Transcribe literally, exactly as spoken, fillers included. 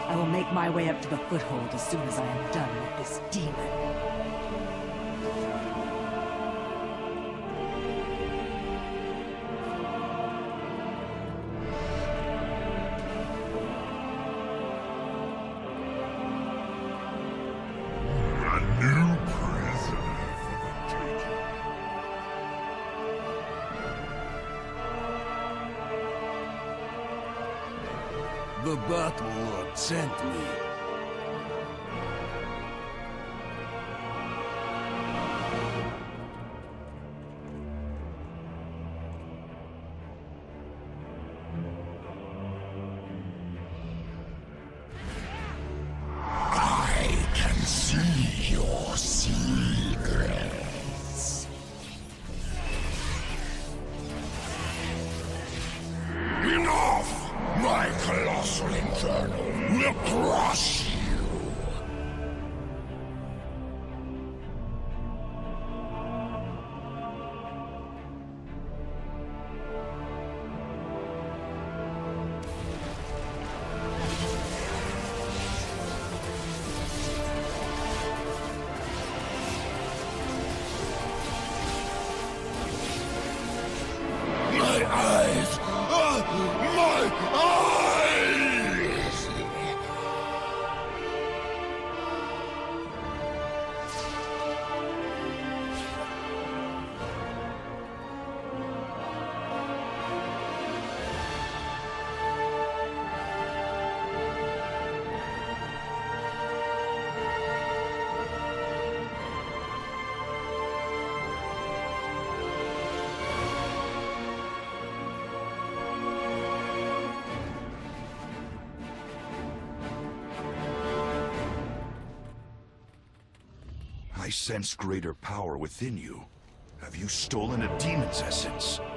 I will make my way up to the foothold as soon as I am done with this demon. The Battle Lord sent me. I can see your secrets. Enough! My colossal inferno will crush you! My eyes! Ah, my eyes! I sense greater power within you. Have you stolen a demon's essence?